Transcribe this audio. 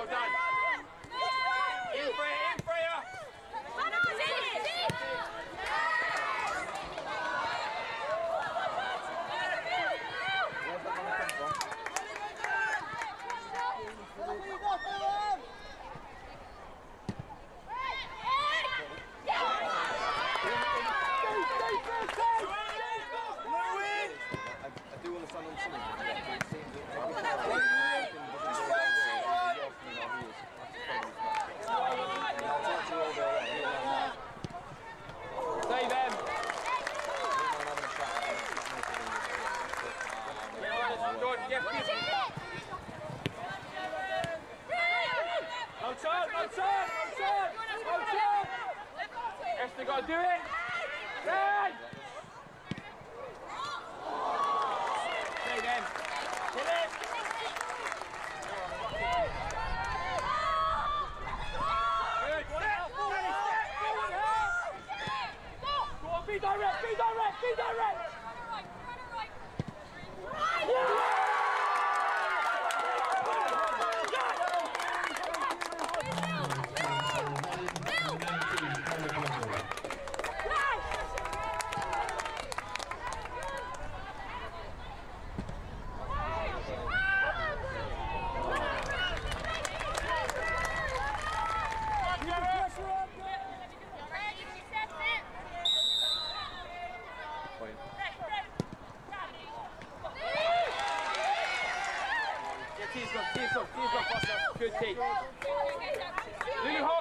done. In Freya, in Freya. I do understand on something, but it seems that save him. No turn, no turn, no turn, no turn. Esther got to do it. Run. Save him. Pull it. Good. Go on, be direct, be direct, be direct. Good team. Lulu, hold.